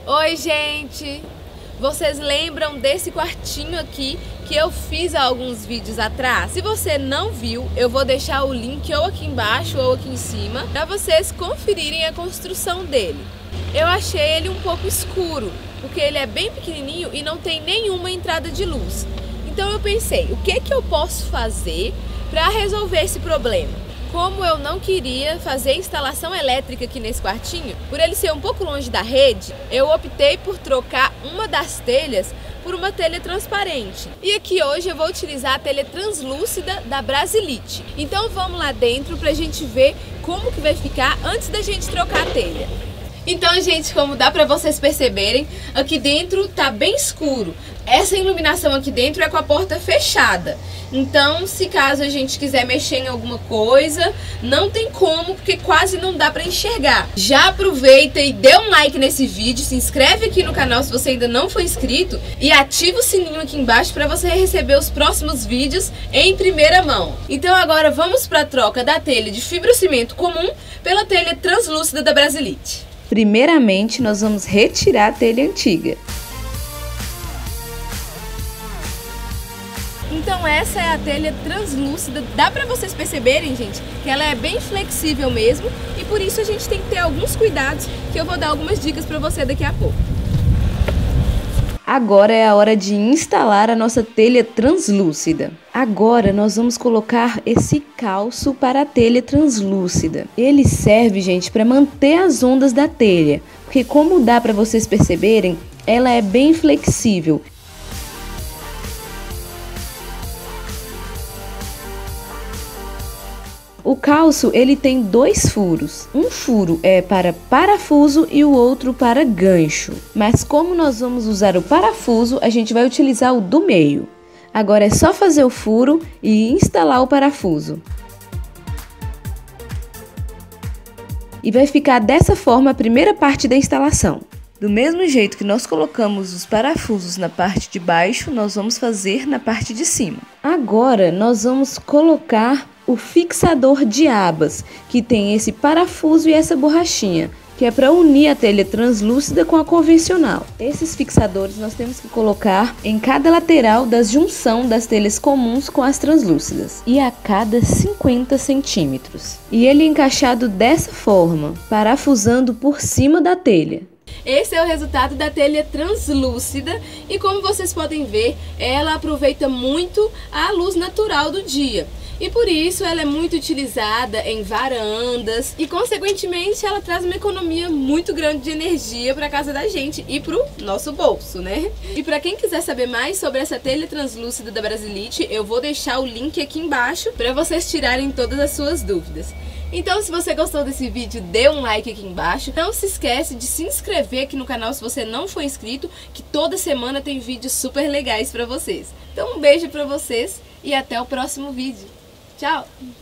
Oi, gente! Vocês lembram desse quartinho aqui que eu fiz há alguns vídeos atrás? Se você não viu, eu vou deixar o link ou aqui embaixo ou aqui em cima para vocês conferirem a construção dele. Eu achei ele um pouco escuro, porque ele é bem pequenininho e não tem nenhuma entrada de luz. Então eu pensei, o que eu posso fazer para resolver esse problema? Como eu não queria fazer instalação elétrica aqui nesse quartinho, por ele ser um pouco longe da rede, eu optei por trocar uma das telhas por uma telha transparente. E aqui hoje eu vou utilizar a telha translúcida da Brasilite. Então vamos lá dentro pra gente ver como que vai ficar antes da gente trocar a telha. Então, gente, como dá pra vocês perceberem, aqui dentro tá bem escuro. Essa iluminação aqui dentro é com a porta fechada. Então, se caso a gente quiser mexer em alguma coisa, não tem como, porque quase não dá pra enxergar. Já aproveita e dê um like nesse vídeo, se inscreve aqui no canal se você ainda não for inscrito e ativa o sininho aqui embaixo para você receber os próximos vídeos em primeira mão. Então agora vamos para a troca da telha de fibrocimento comum pela telha translúcida da Brasilite. Primeiramente, nós vamos retirar a telha antiga. Então essa é a telha translúcida. Dá pra vocês perceberem, gente, que ela é bem flexível mesmo e por isso a gente tem que ter alguns cuidados que eu vou dar algumas dicas pra você daqui a pouco. Agora é a hora de instalar a nossa telha translúcida. Agora nós vamos colocar esse calço para a telha translúcida. Ele serve, gente, para manter as ondas da telha, porque como dá para vocês perceberem, ela é bem flexível. O calço, ele tem dois furos. Um furo é para parafuso e o outro para gancho. Mas como nós vamos usar o parafuso, a gente vai utilizar o do meio. Agora é só fazer o furo e instalar o parafuso. E vai ficar dessa forma a primeira parte da instalação. Do mesmo jeito que nós colocamos os parafusos na parte de baixo, nós vamos fazer na parte de cima. Agora nós vamos colocar o fixador de abas, que tem esse parafuso e essa borrachinha, que é para unir a telha translúcida com a convencional. Esses fixadores nós temos que colocar em cada lateral da junção das telhas comuns com as translúcidas e a cada 50 centímetros. E ele é encaixado dessa forma, parafusando por cima da telha. Esse é o resultado da telha translúcida e como vocês podem ver, ela aproveita muito a luz natural do dia. E por isso ela é muito utilizada em varandas e consequentemente ela traz uma economia muito grande de energia para a casa da gente e para o nosso bolso, né? E para quem quiser saber mais sobre essa telha translúcida da Brasilite, eu vou deixar o link aqui embaixo para vocês tirarem todas as suas dúvidas. Então, se você gostou desse vídeo, dê um like aqui embaixo. Não se esquece de se inscrever aqui no canal se você não for inscrito, que toda semana tem vídeos super legais para vocês. Então, um beijo para vocês e até o próximo vídeo. Tchau!